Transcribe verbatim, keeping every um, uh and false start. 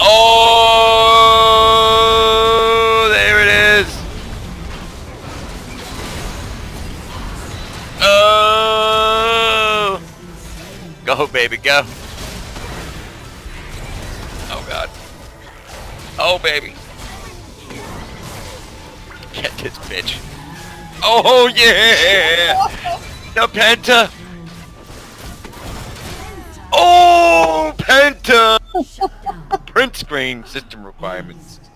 Oh, there it is. Oh, go baby, go. Oh god. Oh baby. Get this bitch. Oh yeah! The Penta! Oh, Penta! Print screen system requirements.